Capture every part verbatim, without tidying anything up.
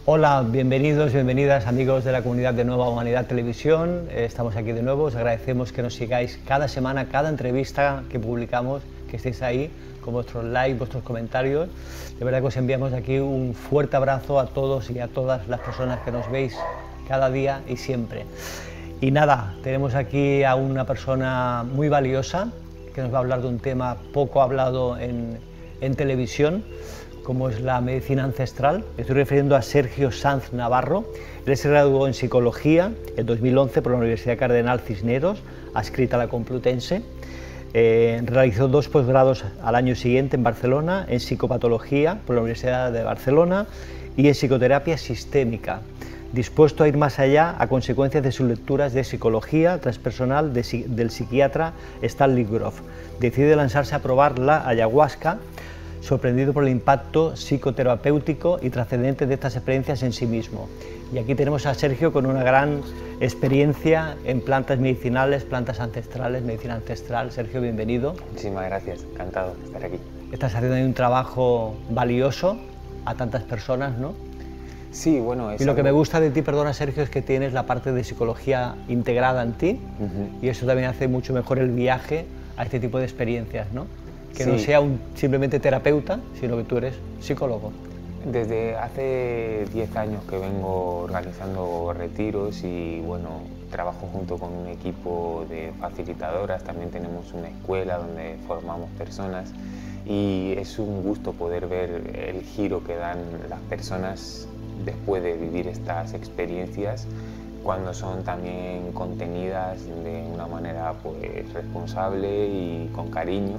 Hola, bienvenidos, bienvenidas amigos de la comunidad de Nueva Humanidad Televisión. Eh, estamos aquí de nuevo, os agradecemos que nos sigáis cada semana, cada entrevista que publicamos, que estéis ahí con vuestros likes, vuestros comentarios. De verdad que os enviamos aquí un fuerte abrazo a todos y a todas las personas que nos veis cada día y siempre. Y nada, tenemos aquí a una persona muy valiosa que nos va a hablar de un tema poco hablado en, en televisión, como es la medicina ancestral. Me estoy refiriendo a Sergio Sanz Navarro. Él se graduó en Psicología en dos mil once por la Universidad Cardenal Cisneros, adscrita a la Complutense. Eh, realizó dos posgrados al año siguiente en Barcelona, en Psicopatología por la Universidad de Barcelona y en Psicoterapia Sistémica, dispuesto a ir más allá a consecuencia de sus lecturas de Psicología Transpersonal de, del psiquiatra Stanley Grof. Decide lanzarse a probar la ayahuasca, sorprendido por el impacto psicoterapéutico y trascendente de estas experiencias en sí mismo. Y aquí tenemos a Sergio con una gran experiencia en plantas medicinales, plantas ancestrales, medicina ancestral. Sergio, bienvenido. Muchísimas gracias, encantado de estar aquí. Estás haciendo ahí un trabajo valioso a tantas personas, ¿no? Sí, bueno... Es y lo algo... que me gusta de ti, perdona Sergio, es que tienes la parte de psicología integrada en ti, uh-huh. y eso también hace mucho mejor el viaje a este tipo de experiencias, ¿no? Que sí. No sea un, simplemente terapeuta, sino que tú eres psicólogo. Desde hace diez años que vengo organizando retiros y bueno, trabajo junto con un equipo de facilitadoras, también tenemos una escuela donde formamos personas y es un gusto poder ver el giro que dan las personas después de vivir estas experiencias, cuando son también contenidas de una manera pues, responsable y con cariño.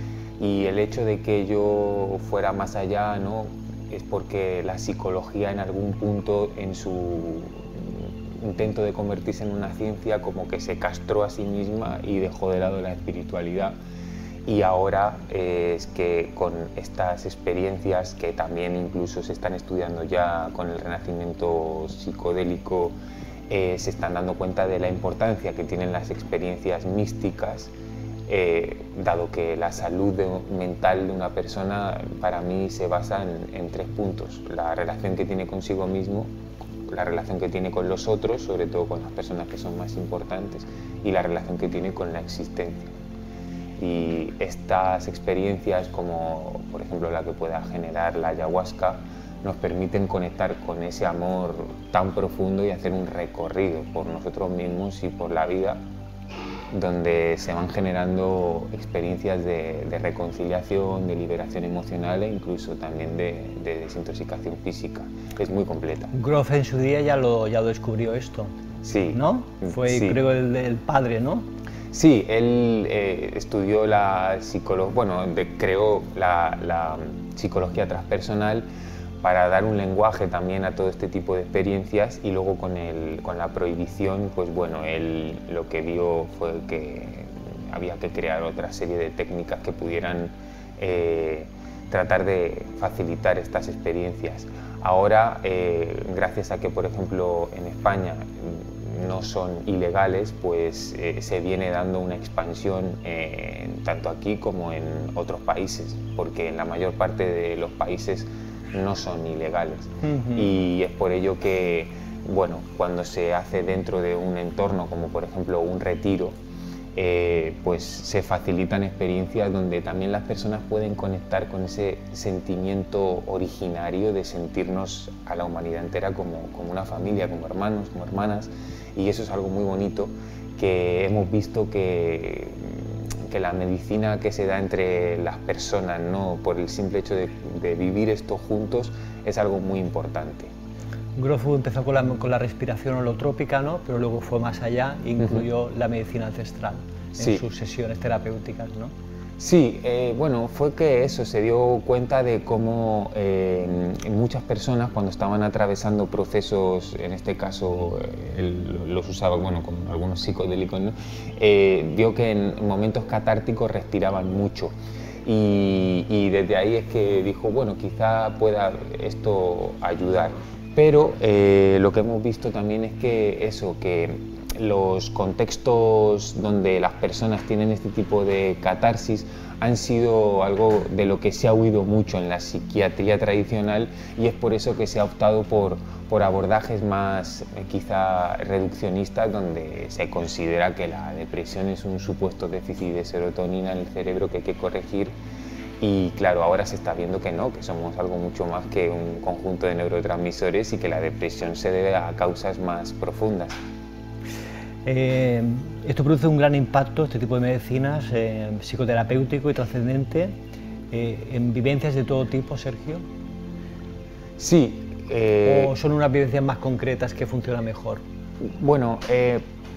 Y el hecho de que yo fuera más allá, ¿no?, es porque la psicología en algún punto en su intento de convertirse en una ciencia como que se castró a sí misma y dejó de lado la espiritualidad. Y ahora eh, es que con estas experiencias que también incluso se están estudiando ya con el renacimiento psicodélico, eh, se están dando cuenta de la importancia que tienen las experiencias místicas. Eh, dado que la salud de, mental de una persona para mí se basa en, en tres puntos: la relación que tiene consigo mismo, la relación que tiene con los otros, sobre todo con las personas que son más importantes, y la relación que tiene con la existencia. Y estas experiencias, como por ejemplo la que pueda generar la ayahuasca, nos permiten conectar con ese amor tan profundo y hacer un recorrido por nosotros mismos y por la vida, donde se van generando experiencias de, de reconciliación, de liberación emocional e incluso también de, de desintoxicación física. Es muy completa. Grof en su día ya lo, ya lo descubrió esto, sí, ¿no? Fue, sí. creo, el, el padre, ¿no? Sí, él eh, estudió la psicología, bueno, de, creó la, la psicología transpersonal para dar un lenguaje también a todo este tipo de experiencias, y luego con, el, con la prohibición, pues bueno, él lo que vio fue que había que crear otra serie de técnicas que pudieran eh, tratar de facilitar estas experiencias. Ahora, eh, gracias a que, por ejemplo, en España no son ilegales, pues eh, se viene dando una expansión eh, tanto aquí como en otros países, porque en la mayor parte de los países no son ilegales. Uh-huh. Y es por ello que, bueno, cuando se hace dentro de un entorno como por ejemplo un retiro, eh, pues se facilitan experiencias donde también las personas pueden conectar con ese sentimiento originario de sentirnos a la humanidad entera como, como una familia, como hermanos, como hermanas, y eso es algo muy bonito que hemos visto que que la medicina que se da entre las personas, ¿no?, por el simple hecho de, de vivir esto juntos, es algo muy importante. Grof empezó con la, con la respiración holotrópica, ¿no?, pero luego fue más allá e incluyó uh-huh. la medicina ancestral en sí. sus sesiones terapéuticas, ¿no? Sí, eh, bueno, fue que eso, se dio cuenta de cómo eh, muchas personas cuando estaban atravesando procesos, en este caso él los usaba, bueno, con algunos psicodélicos, ¿no?, eh, vio que en momentos catárticos respiraban mucho. Y, y desde ahí es que dijo, bueno, quizá pueda esto ayudar. Pero eh, lo que hemos visto también es que eso, que los contextos donde las personas tienen este tipo de catarsis han sido algo de lo que se ha oído mucho en la psiquiatría tradicional, y es por eso que se ha optado por, por abordajes más eh, quizá reduccionistas, donde se considera que la depresión es un supuesto déficit de serotonina en el cerebro que hay que corregir. Y claro, ahora se está viendo que no, que somos algo mucho más que un conjunto de neurotransmisores y que la depresión se debe a causas más profundas. Eh, esto produce un gran impacto, este tipo de medicinas, eh, psicoterapéutico y trascendente, eh, en vivencias de todo tipo, Sergio. Sí. Eh, ¿O son unas vivencias más concretas que funcionan mejor? Bueno, eh,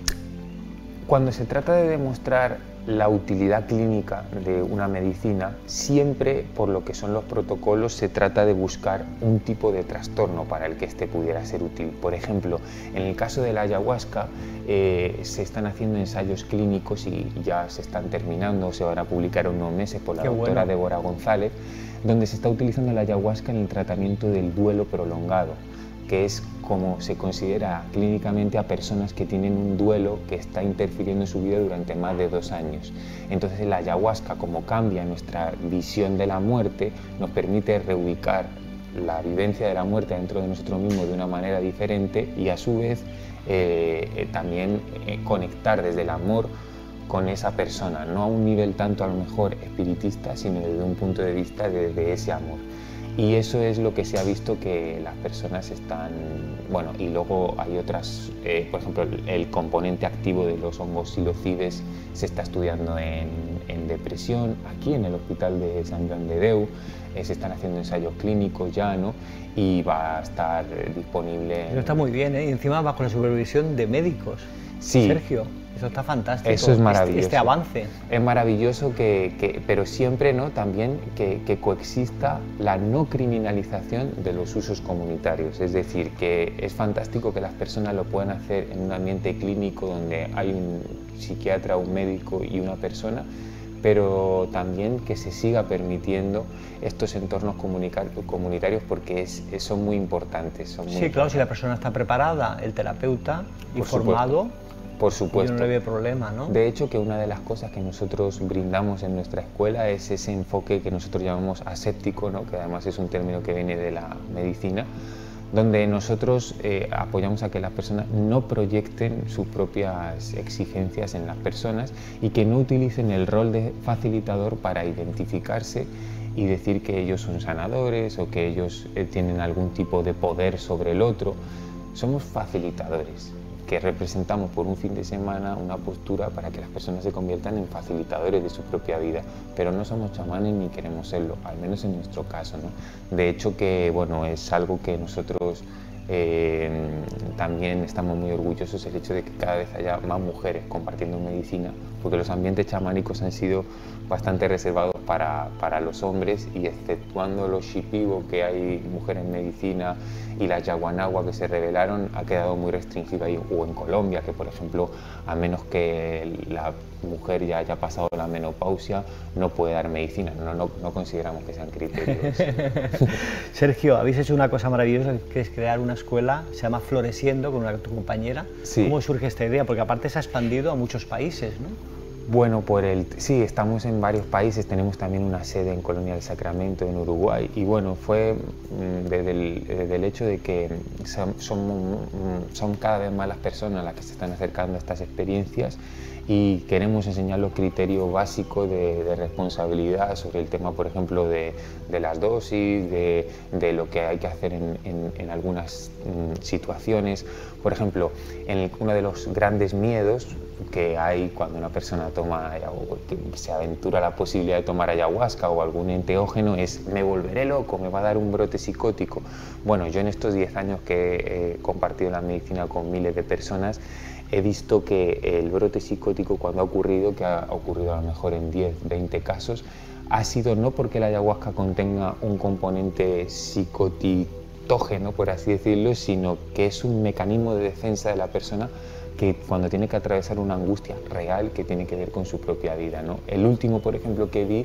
cuando se trata de demostrar la utilidad clínica de una medicina, siempre por lo que son los protocolos se trata de buscar un tipo de trastorno para el que éste pudiera ser útil. Por ejemplo, en el caso de la ayahuasca eh, se están haciendo ensayos clínicos y ya se están terminando, se van a publicar en unos meses por la Qué doctora bueno. Débora González, donde se está utilizando la ayahuasca en el tratamiento del duelo prolongado, que es como se considera clínicamente a personas que tienen un duelo que está interfiriendo en su vida durante más de dos años. Entonces la ayahuasca, como cambia nuestra visión de la muerte, nos permite reubicar la vivencia de la muerte dentro de nosotros mismos de una manera diferente y a su vez eh, eh, también eh, conectar desde el amor con esa persona, no a un nivel tanto a lo mejor espiritista, sino desde un punto de vista de, de ese amor. Y eso es lo que se ha visto que las personas están, bueno, y luego hay otras, eh, por ejemplo, el, el componente activo de los hongos psilocibes se está estudiando en, en depresión, aquí en el Hospital de Sant Joan de Déu, eh, se están haciendo ensayos clínicos ya, ¿no? Y va a estar disponible. Eso está muy bien, ¿eh? Y encima bajo la supervisión de médicos. Sí. Sergio, eso está fantástico. Eso es maravilloso. Este, este avance. Es maravilloso, que, que, pero siempre, ¿no?, también que, que coexista la no criminalización de los usos comunitarios. Es decir, que es fantástico que las personas lo puedan hacer en un ambiente clínico donde hay un psiquiatra, un médico y una persona, pero también que se siga permitiendo estos entornos comunitarios porque es, son muy importantes. Son muy sí, claro, importantes. si la persona está preparada, el terapeuta, Por informado, supuesto. Por supuesto. Y no le ve problema, ¿no? De hecho, que una de las cosas que nosotros brindamos en nuestra escuela es ese enfoque que nosotros llamamos aséptico, ¿no?, que además es un término que viene de la medicina, donde nosotros eh, apoyamos a que las personas no proyecten sus propias exigencias en las personas y que no utilicen el rol de facilitador para identificarse y decir que ellos son sanadores o que ellos eh, tienen algún tipo de poder sobre el otro. Somos facilitadores, que representamos por un fin de semana una postura para que las personas se conviertan en facilitadores de su propia vida, pero no somos chamanes ni queremos serlo, al menos en nuestro caso, ¿no? De hecho, que bueno, es algo que nosotros eh, también estamos muy orgullosos, el hecho de que cada vez haya más mujeres compartiendo medicina, porque los ambientes chamánicos han sido bastante reservados para, para los hombres, y exceptuando los shipibo, que hay mujeres en medicina, y las yaguanagua que se rebelaron, ha quedado muy restringido ahí, o en Colombia, que por ejemplo, a menos que la mujer ya haya pasado la menopausia, no puede dar medicina. No, no, no consideramos que sean criterios. Sergio, habéis hecho una cosa maravillosa, que es crear una escuela, se llama Floreciendo, con una tu compañera. Sí. ¿Cómo surge esta idea? Porque aparte se ha expandido a muchos países, ¿no? Bueno, por el, sí, estamos en varios países, tenemos también una sede en Colonia del Sacramento, en Uruguay, y bueno, fue mm, desde, el, desde el hecho de que son, son, son cada vez más las personas las que se están acercando a estas experiencias, y queremos enseñar los criterios básicos de, de responsabilidad sobre el tema, por ejemplo, de, de las dosis, de, de lo que hay que hacer en, en, en algunas mm, situaciones. Por ejemplo, en el, uno de los grandes miedos que hay cuando una persona toma o que se aventura la posibilidad de tomar ayahuasca o algún enteógeno es: me volveré loco, me va a dar un brote psicótico. Bueno, yo en estos diez años que he compartido la medicina con miles de personas, he visto que el brote psicótico, cuando ha ocurrido, que ha ocurrido a lo mejor en diez, veinte casos, ha sido no porque la ayahuasca contenga un componente psicotitógeno, por así decirlo, sino que es un mecanismo de defensa de la persona que cuando tiene que atravesar una angustia real que tiene que ver con su propia vida, ¿no? El último, por ejemplo, que vi,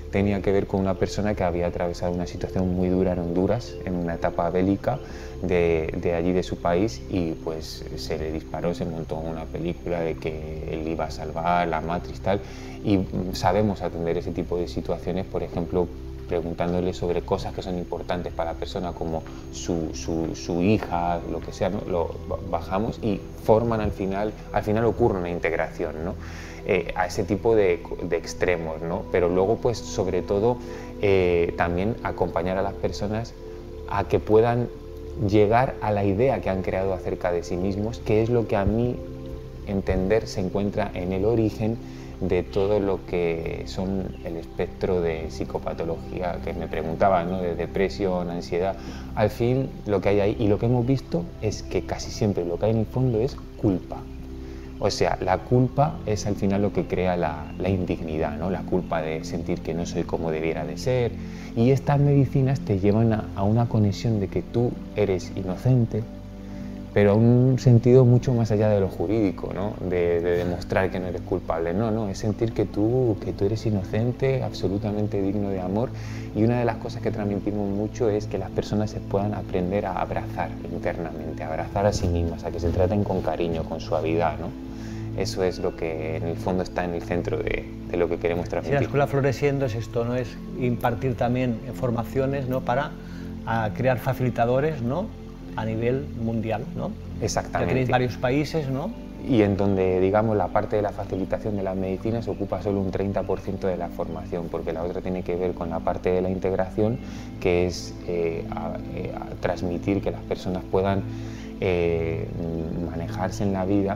tenía que ver con una persona que había atravesado una situación muy dura en Honduras, en una etapa bélica de, de allí de su país, y pues se le disparó, se montó una película de que él iba a salvar la matriz tal, y sabemos atender ese tipo de situaciones, por ejemplo, preguntándole sobre cosas que son importantes para la persona, como su, su, su hija, lo que sea, ¿no? Lo bajamos y forman al final, al final ocurre una integración, ¿no? Eh, a ese tipo de, de extremos, ¿no? Pero luego, pues, sobre todo, eh, también acompañar a las personas a que puedan llegar a la idea que han creado acerca de sí mismos, que es lo que a mí entender se encuentra en el origen de todo lo que son el espectro de psicopatología que me preguntaba, ¿no? De depresión, ansiedad. Al fin, lo que hay ahí y lo que hemos visto es que casi siempre lo que hay en el fondo es culpa. O sea, la culpa es al final lo que crea la, la indignidad, ¿no? La culpa de sentir que no soy como debiera de ser. Y estas medicinas te llevan a, a una conexión de que tú eres inocente, pero a un sentido mucho más allá de lo jurídico, ¿no? De, de demostrar que no eres culpable. No, no, es sentir que tú, que tú eres inocente, absolutamente digno de amor. Y una de las cosas que transmitimos mucho es que las personas se puedan aprender a abrazar internamente, a abrazar a sí mismas, a que se traten con cariño, con suavidad, ¿no? Eso es lo que en el fondo está en el centro de, de lo que queremos transmitir. Si la escuela Floreciendo es esto, ¿no? Es impartir también formaciones, ¿no? Para a crear facilitadores, ¿no? A nivel mundial, ¿no? Exactamente. Ya tenéis varios países, ¿no? Y en donde, digamos, la parte de la facilitación de las medicinas ocupa solo un treinta por ciento de la formación, porque la otra tiene que ver con la parte de la integración, que es eh, a, eh, a transmitir que las personas puedan eh, manejarse en la vida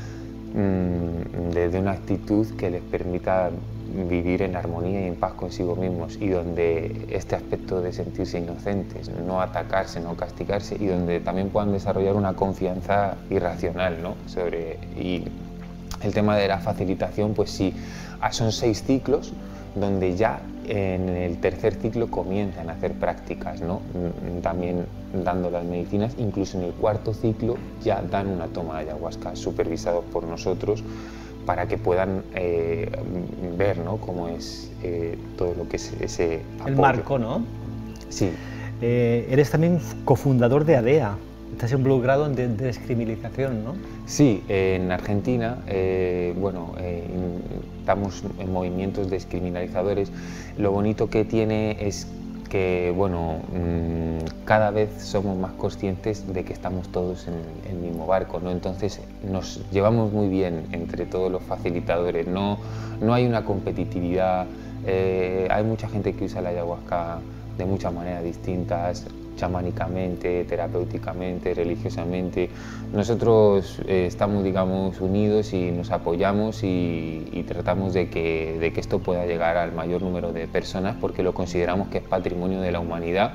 mmm, desde una actitud que les permita vivir en armonía y en paz consigo mismos, y donde este aspecto de sentirse inocentes, no atacarse, no castigarse, y donde también puedan desarrollar una confianza irracional, ¿no? Sobre, y el tema de la facilitación, pues sí, son seis ciclos donde ya en el tercer ciclo comienzan a hacer prácticas, ¿no? También dando las medicinas, incluso en el cuarto ciclo ya dan una toma de ayahuasca supervisados por nosotros, para que puedan eh, ver, ¿no? Cómo es eh, todo lo que es ese apoyo. El marco, ¿no? Sí. Eh, eres también cofundador de ADEA, estás involucrado en de descriminalización, ¿no? Sí, en Argentina, eh, bueno, eh, estamos en movimientos descriminalizadores. Lo bonito que tiene es que, bueno, mmm, cada vez somos más conscientes de que estamos todos en el mismo barco, ¿no? Entonces nos llevamos muy bien entre todos los facilitadores, no, no hay una competitividad, eh, hay mucha gente que usa la ayahuasca de muchas maneras distintas, chamánicamente, terapéuticamente, religiosamente. Nosotros eh, estamos, digamos, unidos y nos apoyamos y, y tratamos de que, de que esto pueda llegar al mayor número de personas, porque lo consideramos que es patrimonio de la humanidad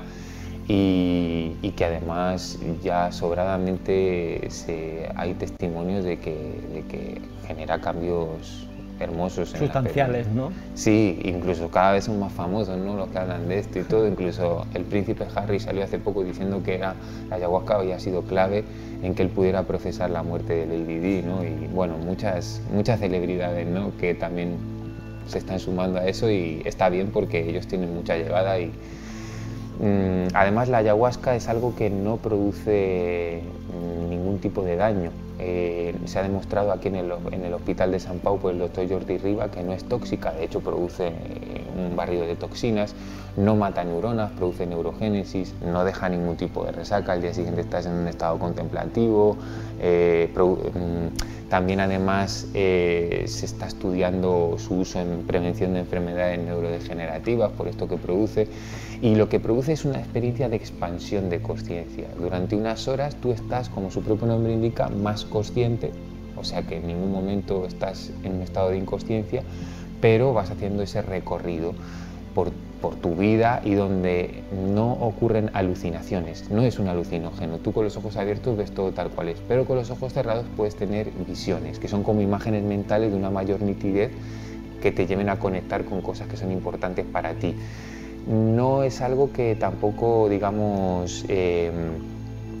y, y que además ya sobradamente se, hay testimonios de que, de que genera cambios hermosos. Sustanciales, ¿no? Sí, incluso cada vez son más famosos, ¿no? Los que hablan de esto y todo. Incluso el príncipe Harry salió hace poco diciendo que era, la ayahuasca había sido clave en que él pudiera procesar la muerte de Lady Di, ¿no? Y bueno, muchas, muchas celebridades, ¿no? Que también se están sumando a eso, y está bien porque ellos tienen mucha llegada. Y mmm, además la ayahuasca es algo que no produce mmm, ningún tipo de daño. Eh, se ha demostrado aquí en el, en el Hospital de San Pau por el doctor Jordi Riba que no es tóxica, de hecho produce eh, un barrido de toxinas, no mata neuronas, produce neurogénesis, no deja ningún tipo de resaca, al día siguiente estás en un estado contemplativo. eh, pro, También además eh, se está estudiando su uso en prevención de enfermedades neurodegenerativas por esto que produce, y lo que produce es una experiencia de expansión de conciencia. Durante unas horas tú estás, como su propio nombre indica, más consciente, o sea que en ningún momento estás en un estado de inconsciencia, pero vas haciendo ese recorrido por, por tu vida, y donde no ocurren alucinaciones, no es un alucinógeno. Tú con los ojos abiertos ves todo tal cual es, pero con los ojos cerrados puedes tener visiones, que son como imágenes mentales de una mayor nitidez que te lleven a conectar con cosas que son importantes para ti. No es algo que tampoco, digamos, eh,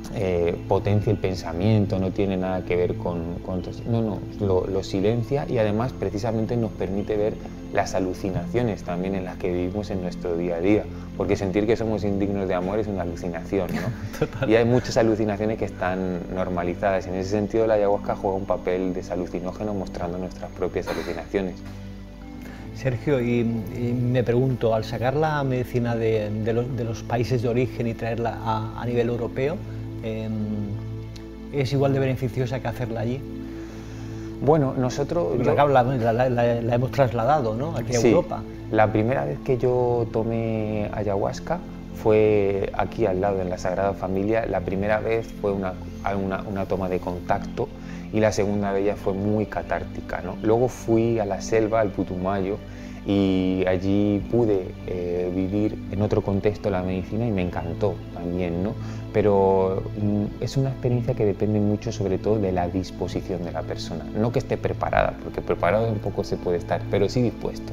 eh, potencia el pensamiento, no tiene nada que ver con... con no, no, lo, lo silencia y además precisamente nos permite ver las alucinaciones también en las que vivimos en nuestro día a día, porque sentir que somos indignos de amor es una alucinación, ¿no? Total. Y hay muchas alucinaciones que están normalizadas. En ese sentido, la ayahuasca juega un papel desalucinógeno mostrando nuestras propias alucinaciones. Sergio, y, y me pregunto, al sacar la medicina de, de, los, de los países de origen y traerla a, a nivel europeo, eh, ¿es igual de beneficiosa que hacerla allí? Bueno, nosotros... Yo, la, la, la, la hemos trasladado, ¿no?, aquí a sí, Europa. La primera vez que yo tomé ayahuasca fue aquí al lado, en la Sagrada Familia. La primera vez fue una, una, una toma de contacto y la segunda de ellas fue muy catártica, ¿no? Luego fui a la selva, al Putumayo, y allí pude eh, vivir en otro contexto la medicina y me encantó también, ¿no? Pero mm, es una experiencia que depende mucho sobre todo de la disposición de la persona, no que esté preparada, porque preparado un poco se puede estar, pero sí dispuesto.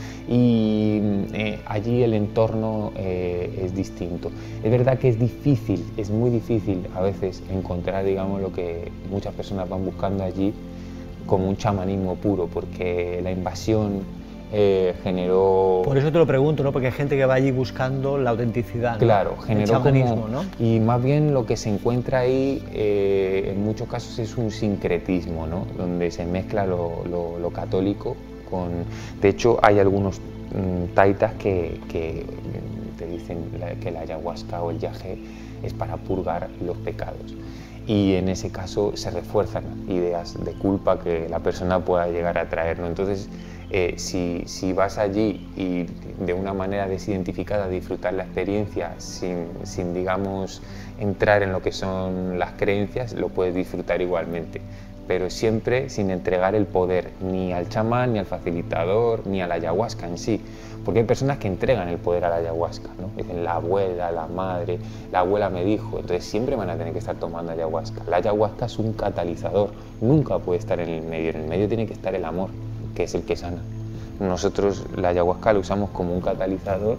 Y eh, allí el entorno eh, es distinto. Es verdad que es difícil, es muy difícil a veces encontrar, digamos, lo que muchas personas van buscando allí como un chamanismo puro, porque la invasión eh, generó... Por eso te lo pregunto, ¿no? Porque hay gente que va allí buscando la autenticidad, ¿no? Claro, generó el chamanismo, como... ¿no? Y más bien lo que se encuentra ahí eh, en muchos casos es un sincretismo, ¿no? Donde se mezcla lo, lo, lo católico con... De hecho, hay algunos mmm, taitas que, que te dicen que la ayahuasca o el yagé es para purgar los pecados. Y en ese caso se refuerzan ideas de culpa que la persona pueda llegar a traer, ¿no? Entonces, eh, si, si vas allí y de una manera desidentificada disfrutar la experiencia sin, sin, digamos, entrar en lo que son las creencias, lo puedes disfrutar igualmente, pero siempre sin entregar el poder ni al chamán, ni al facilitador, ni a la ayahuasca en sí. Porque hay personas que entregan el poder a la ayahuasca, ¿no? Dicen la abuela, la madre, la abuela me dijo, entonces siempre van a tener que estar tomando ayahuasca. La ayahuasca es un catalizador, nunca puede estar en el medio, en el medio tiene que estar el amor, que es el que sana. Nosotros la ayahuasca la usamos como un catalizador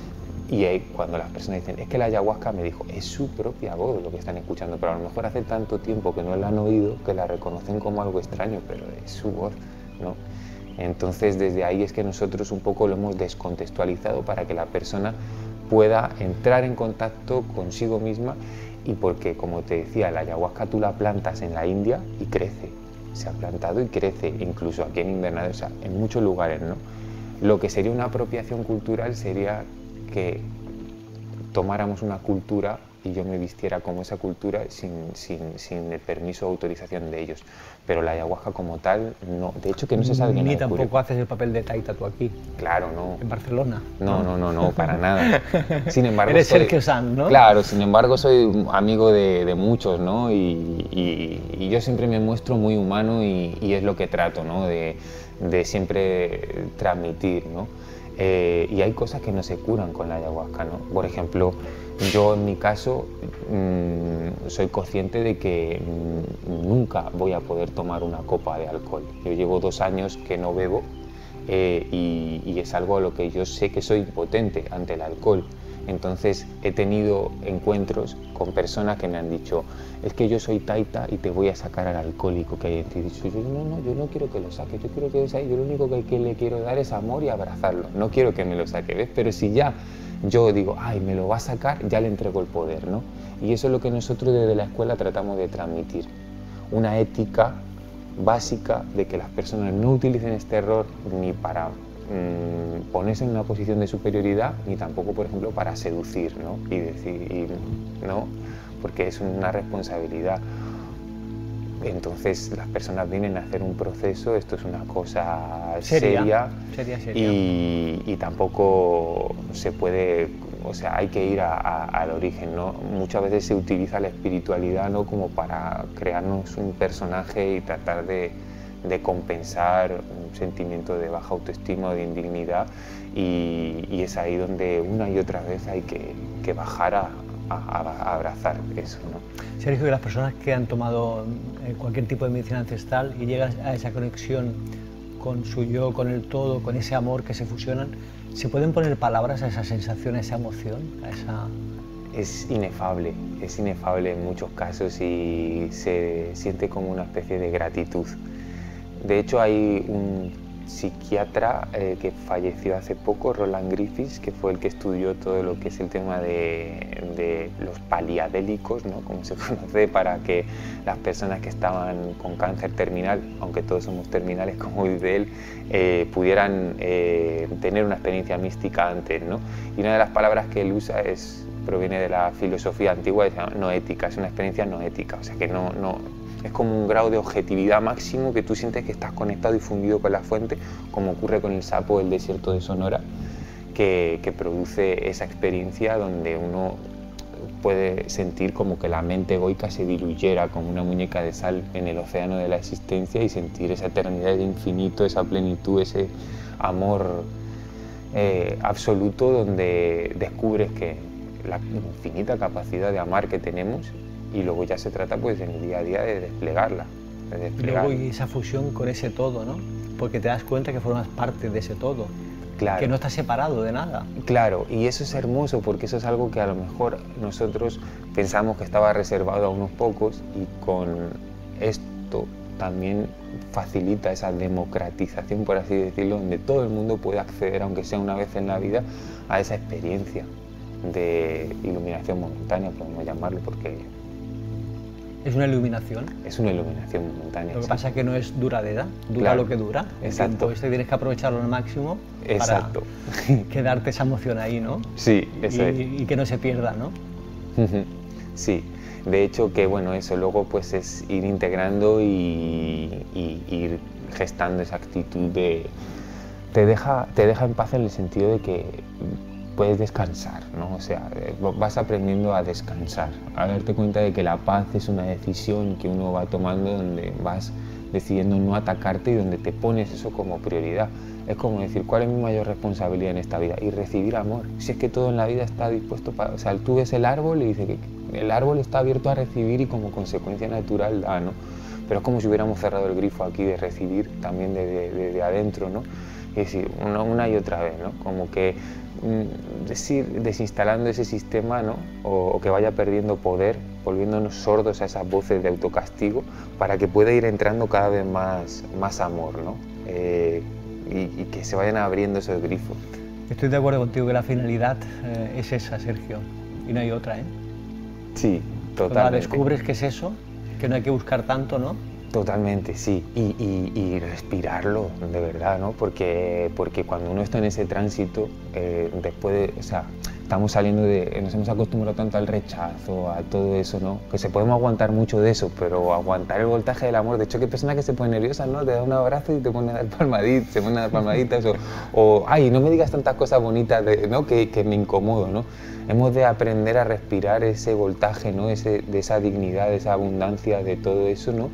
y ahí, cuando las personas dicen, es que la ayahuasca me dijo, es su propia voz lo que están escuchando, pero a lo mejor hace tanto tiempo que no la han oído que la reconocen como algo extraño, pero es su voz, ¿no? Entonces, desde ahí es que nosotros un poco lo hemos descontextualizado para que la persona pueda entrar en contacto consigo misma y porque, como te decía, la ayahuasca tú la plantas en la India y crece, se ha plantado y crece, incluso aquí en invernadero, o sea, en muchos lugares, ¿no? Lo que sería una apropiación cultural sería que tomáramos una cultura y yo me vistiera como esa cultura sin, sin, sin el permiso o autorización de ellos. Pero la ayahuasca como tal, no. De hecho, que no se sabe quién la descubrió. Ni tampoco haces el papel de taita tú aquí. Claro, no. En Barcelona. No, no, no, no, para nada. Sin embargo, eres soy, Sergio Sanz, ¿no? Claro, sin embargo soy amigo de, de muchos, ¿no? Y, y, y yo siempre me muestro muy humano y, y es lo que trato, ¿no? De, de siempre transmitir, ¿no? Eh, y hay cosas que no se curan con la ayahuasca, ¿no? Por ejemplo, yo en mi caso mmm, soy consciente de que mmm, nunca voy a poder tomar una copa de alcohol. Yo llevo dos años que no bebo eh, y, y es algo a lo que yo sé que soy impotente ante el alcohol. Entonces he tenido encuentros con personas que me han dicho, es que yo soy taita y te voy a sacar al alcohólico que hay en ti. Y he dicho, yo no, no, yo no quiero que lo saque, yo quiero que yo lo único que, que le quiero dar es amor y abrazarlo. No quiero que me lo saque, ¿ves? Pero si ya yo digo, ay, me lo va a sacar, ya le entrego el poder, ¿no? Y eso es lo que nosotros desde la escuela tratamos de transmitir. Una ética básica de que las personas no utilicen este error ni para mmm, ponerse en una posición de superioridad, ni tampoco, por ejemplo, para seducir, ¿no? Y decir, ¿no? Porque es una responsabilidad. Entonces las personas vienen a hacer un proceso, esto es una cosa seria, seria, seria. Y, y tampoco se puede, o sea, hay que ir a, a, al origen, ¿no? Muchas veces se utiliza la espiritualidad, ¿no? Como para crearnos un personaje y tratar de, de compensar un sentimiento de baja autoestima o de indignidad y, y es ahí donde una y otra vez hay que, que bajar a, a, a abrazar eso, ¿no? Sergio, que las personas que han tomado cualquier tipo de medicina ancestral y llegan a esa conexión con su yo, con el todo, con ese amor que se fusionan, ¿se pueden poner palabras a esa sensación, a esa emoción, a esa es inefable, es inefable en muchos casos y se siente como una especie de gratitud. De hecho, hay un psiquiatra eh, que falleció hace poco, Roland Griffiths, que fue el que estudió todo lo que es el tema de, de los paliadélicos, ¿no? Como se conoce, para que las personas que estaban con cáncer terminal, aunque todos somos terminales, como dice él, eh, pudieran eh, tener una experiencia mística antes, ¿no? Y una de las palabras que él usa es, proviene de la filosofía antigua, es noética, es una experiencia noética, o sea que no, no, es como un grado de objetividad máximo que tú sientes que estás conectado y fundido con la fuente, como ocurre con el sapo del desierto de Sonora, que, que produce esa experiencia donde uno puede sentir como que la mente egoica se diluyera como una muñeca de sal en el océano de la existencia y sentir esa eternidad de infinito, esa plenitud, ese amor eh, absoluto, donde descubres que la infinita capacidad de amar que tenemos, y luego ya se trata pues en el día a día de desplegarla. De desplegar. Y luego y esa fusión con ese todo, ¿no? Porque te das cuenta que formas parte de ese todo, claro, que no estás separado de nada. Claro, y eso es hermoso porque eso es algo que a lo mejor nosotros pensamos que estaba reservado a unos pocos, y con esto también facilita esa democratización, por así decirlo, donde todo el mundo puede acceder, aunque sea una vez en la vida, a esa experiencia de iluminación momentánea, podemos llamarlo, porque es una iluminación. Es una iluminación momentánea. Lo que sí. pasa es que no es duradera, dura Claro. lo que dura. Exacto. Entonces tienes que aprovecharlo al máximo. Exacto. Para quedarte esa emoción ahí, ¿no? Sí, eso y, es. Y que no se pierda, ¿no? Sí. De hecho, que bueno, eso luego pues es ir integrando y, y ir gestando esa actitud de... Te deja, te deja en paz en el sentido de que puedes descansar, ¿no? O sea, vas aprendiendo a descansar, a darte cuenta de que la paz es una decisión que uno va tomando, donde vas decidiendo no atacarte y donde te pones eso como prioridad. Es como decir, ¿cuál es mi mayor responsabilidad en esta vida? Y recibir amor. Si es que todo en la vida está dispuesto para... O sea, tú ves el árbol y dices que el árbol está abierto a recibir y como consecuencia natural da, ¿no? Pero es como si hubiéramos cerrado el grifo aquí de recibir también desde de, de, de adentro, ¿no? Es decir, una, una y otra vez, ¿no? Como que decir, desinstalando ese sistema, ¿no? O, o que vaya perdiendo poder, volviéndonos sordos a esas voces de autocastigo, para que pueda ir entrando cada vez más, más amor, ¿no? Eh, y, y que se vayan abriendo esos grifos. Estoy de acuerdo contigo que la finalidad eh, es esa, Sergio, y no hay otra, ¿eh? Sí, totalmente. Cuando descubres que es eso, que no hay que buscar tanto, ¿no? Totalmente, sí, y, y, y respirarlo, de verdad, ¿no? Porque, porque cuando uno está en ese tránsito, eh, después de, o sea, estamos saliendo de, nos hemos acostumbrado tanto al rechazo, a todo eso, ¿no? Que se podemos aguantar mucho de eso, pero aguantar el voltaje del amor, de hecho, que hay personas que se ponen nerviosas, ¿no? Te da un abrazo y te ponen a dar palmaditas, se ponen a dar palmaditas, o, o, ay, no me digas tantas cosas bonitas, de, ¿no? Que, que me incomodo, ¿no? Hemos de aprender a respirar ese voltaje, ¿no? Ese, de esa dignidad, de esa abundancia, de todo eso, ¿no?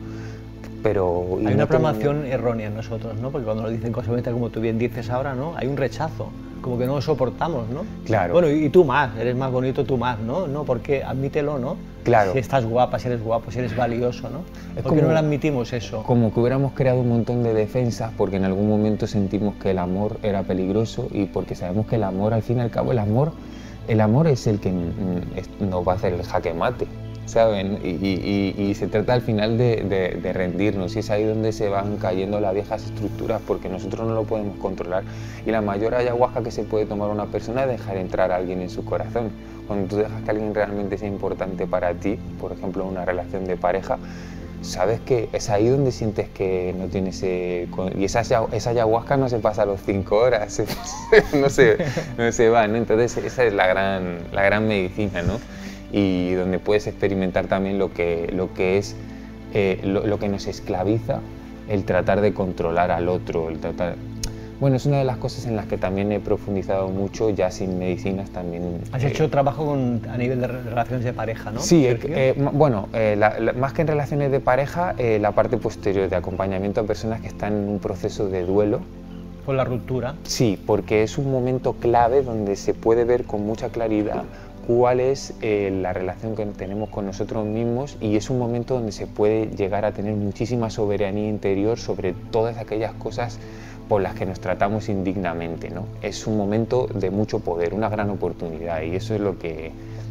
Pero, hay una programación tengo... errónea en nosotros, ¿no? Porque cuando nos dicen cosas bonitas, como tú bien dices ahora, ¿no? Hay un rechazo, como que no lo soportamos, ¿no? Claro. Bueno, y tú más, eres más bonito tú más, ¿no? No, porque admítelo, ¿no? Claro. Si estás guapa, si eres guapo, si eres valioso, ¿no? Es porque como, no le admitimos eso. Como que hubiéramos creado un montón de defensas porque en algún momento sentimos que el amor era peligroso, y porque sabemos que el amor, al fin y al cabo, el amor, el amor es el que nos va a hacer el jaque mate, ¿saben? Y, y, y, y se trata al final de, de, de rendirnos, y es ahí donde se van cayendo las viejas estructuras, porque nosotros no lo podemos controlar, y la mayor ayahuasca que se puede tomar una persona es dejar entrar a alguien en su corazón. Cuando tú dejas que alguien realmente sea importante para ti, por ejemplo una relación de pareja, sabes que es ahí donde sientes que no tienes... Eh, y esa, esa ayahuasca no se pasa a los cinco horas, no, se, no se va, ¿no? Entonces esa es la gran, la gran medicina, ¿no? Y donde puedes experimentar también lo que, lo que es eh, lo, lo que nos esclaviza, el tratar de controlar al otro, el tratar... Bueno, es una de las cosas en las que también he profundizado mucho, ya sin medicinas también. Has eh, hecho trabajo con, a nivel de relaciones de pareja, ¿no? Sí, eh, eh, bueno, eh, la, la, más que en relaciones de pareja, eh, la parte posterior de acompañamiento a personas que están en un proceso de duelo. Por la ruptura. Sí, porque es un momento clave donde se puede ver con mucha claridad cuál es eh, la relación que tenemos con nosotros mismos, y es un momento donde se puede llegar a tener muchísima soberanía interior sobre todas aquellas cosas por las que nos tratamos indignamente, ¿no? Es un momento de mucho poder, una gran oportunidad, y eso es lo que,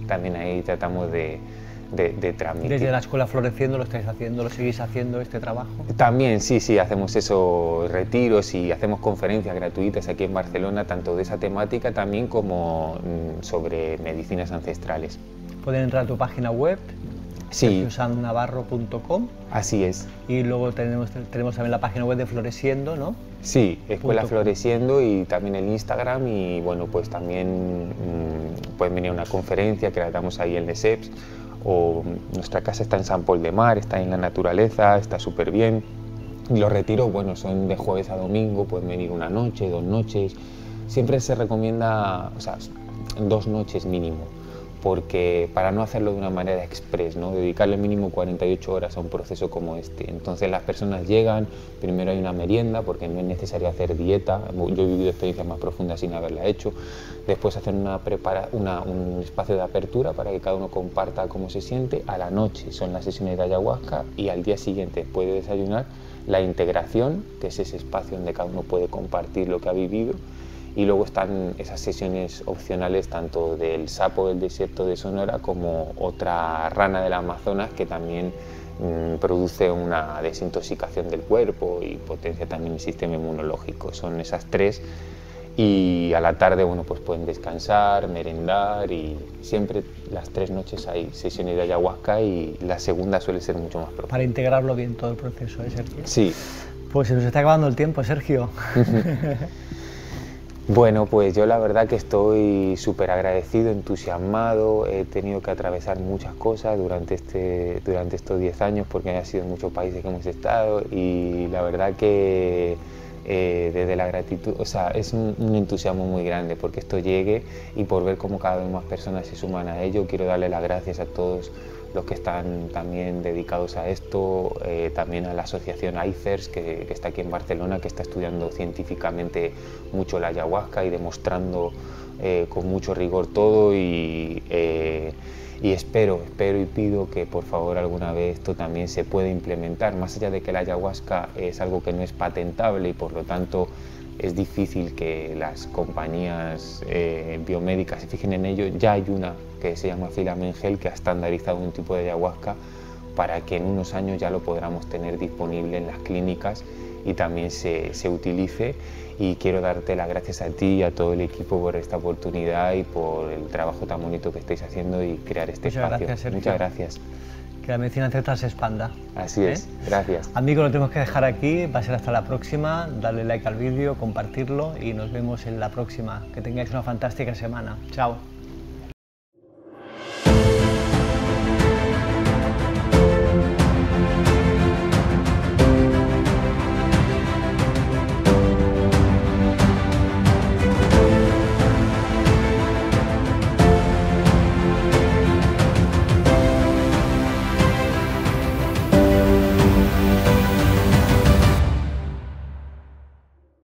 también ahí tratamos de, de, de transmitir. ¿Desde la escuela Floreciendo lo estáis haciendo, lo seguís haciendo este trabajo? También, sí, sí, hacemos esos retiros y hacemos conferencias gratuitas aquí en Barcelona, tanto de esa temática también como mm, sobre medicinas ancestrales. Pueden entrar a tu página web, sí. sergio sanz navarro punto com. Así es. Y luego tenemos, tenemos también la página web de Floreciendo, ¿no? Sí, Escuela Punto Floreciendo y también el Instagram y bueno, pues también mmm, pueden venir a una conferencia que la damos ahí en Les Eps, o nuestra casa está en Sant Pol de Mar, está en la naturaleza, está súper bien. Y los retiros, bueno, son de jueves a domingo, pueden venir una noche, dos noches. Siempre se recomienda, o sea, dos noches mínimo, porque para no hacerlo de una manera express, ¿no? Dedicarle mínimo cuarenta y ocho horas a un proceso como este. Entonces las personas llegan, primero hay una merienda, porque no es necesario hacer dieta, yo he vivido experiencias más profundas sin haberla hecho, después hacen una prepara, una, un espacio de apertura para que cada uno comparta cómo se siente, a la noche son las sesiones de ayahuasca y al día siguiente, después de desayunar, la integración, que es ese espacio donde cada uno puede compartir lo que ha vivido. Y luego están esas sesiones opcionales tanto del sapo del desierto de Sonora como otra rana del Amazonas que también mmm, produce una desintoxicación del cuerpo y potencia también el sistema inmunológico. Son esas tres y a la tarde bueno, pues pueden descansar, merendar y siempre las tres noches hay sesiones de ayahuasca y la segunda suele ser mucho más profunda. Para integrarlo bien todo el proceso, ¿eh, Sergio? Sí. Pues se nos está acabando el tiempo, Sergio. Bueno, pues yo la verdad que estoy súper agradecido, entusiasmado, he tenido que atravesar muchas cosas durante, este, durante estos diez años porque han sido en muchos países que hemos estado y la verdad que eh, desde la gratitud, o sea, es un, un entusiasmo muy grande porque esto llegue y por ver cómo cada vez más personas se suman a ello, quiero darle las gracias a todos los que están también dedicados a esto, eh, también a la asociación ICERS que, que está aquí en Barcelona, que está estudiando científicamente mucho la ayahuasca y demostrando eh, con mucho rigor todo y, eh, y espero, espero y pido que por favor alguna vez esto también se pueda implementar, más allá de que la ayahuasca es algo que no es patentable y por lo tanto es difícil que las compañías eh, biomédicas se fijen en ello. Ya hay una que se llama Filament Health que ha estandarizado un tipo de ayahuasca para que en unos años ya lo podamos tener disponible en las clínicas y también se, se utilice. Y quiero darte las gracias a ti y a todo el equipo por esta oportunidad y por el trabajo tan bonito que estáis haciendo y crear este Muchas espacio. Gracias, Sergio. Muchas gracias. Que la medicina ancestral se expanda. Así ¿eh? es, gracias. Amigos, lo tenemos que dejar aquí, va a ser hasta la próxima, darle like al vídeo, compartirlo y nos vemos en la próxima. Que tengáis una fantástica semana. Chao.